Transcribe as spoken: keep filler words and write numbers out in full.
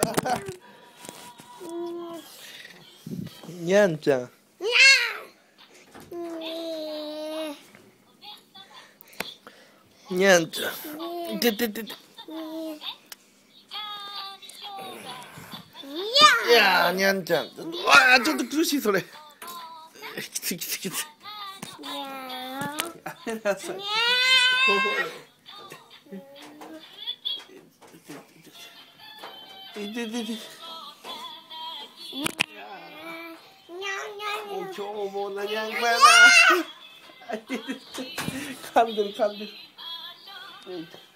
にゃんちゃん。にゃんちゃん。いてててて。いやー、にゃんちゃん。うわー、ちょっと苦しい、それ。きついきついきつい。やめなさい。いててて。もう今日も何やんこやな。噛んでる噛んでる。